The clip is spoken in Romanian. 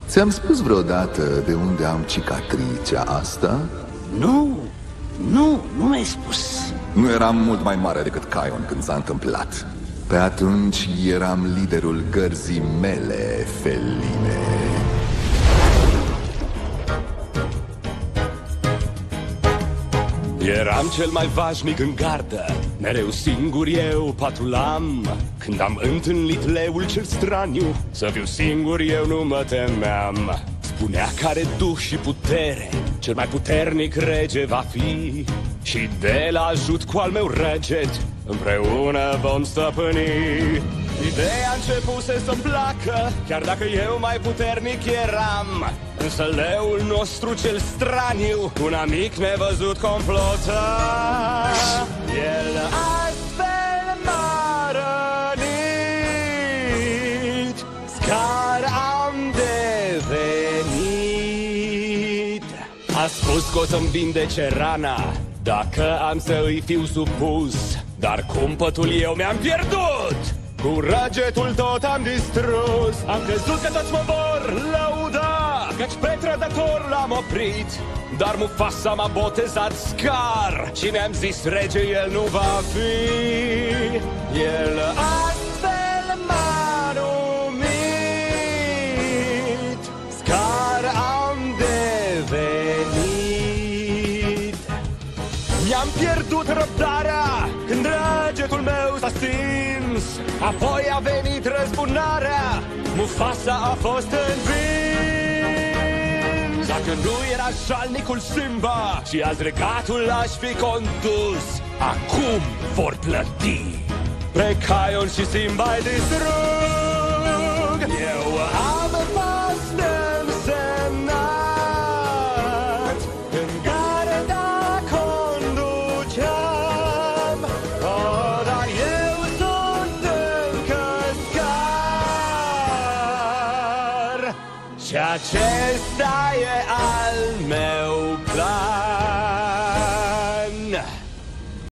Ți-am spus vreodată de unde am cicatricea asta? Nu mi-ai spus. Nu eram mult mai mare decât Kion când s-a întâmplat. Pe atunci eram liderul gărzii mele feline. Eram cel mai vașnic în gardă, mereu singur eu patrulam. Când am întâlnit leul cel straniu, să fiu singur eu nu mă temeam. Spunea că are duh și putere, cel mai puternic rege va fi. Și de la ajut cu al meu reget, împreună vom stăpâni. Ideea începuse să-mi placă, chiar dacă eu mai puternic eram. Însă leul nostru cel straniu, un amic nevăzut complotă. El astfel m-a rănit, scar am devenit. A spus că o să-mi vindece rana dacă am să îi fiu supus, dar cumpătul eu mi-am pierdut. Cu răgetul tot am distrus. Am crezut că toți mă vor lăuda, căci pe trădător l-am oprit. Dar Mufasa m-a botezat Scar și mi-am zis rege el nu va fi. El astfel m-a numit, Scar am devenit. Mi-am pierdut răbdarea când răgetul meu s-a stins. Apoi a venit răzbunarea, Mufasa a fost învins. Dacă nu era jalnicul Simba și azi regatul l-aș fi condus, acum vor plăti. Pe Kion și Simba-i distrug. Eu am fost însemnat în garda conduceam. Dar eu sunt încă Scar și acesta e al meu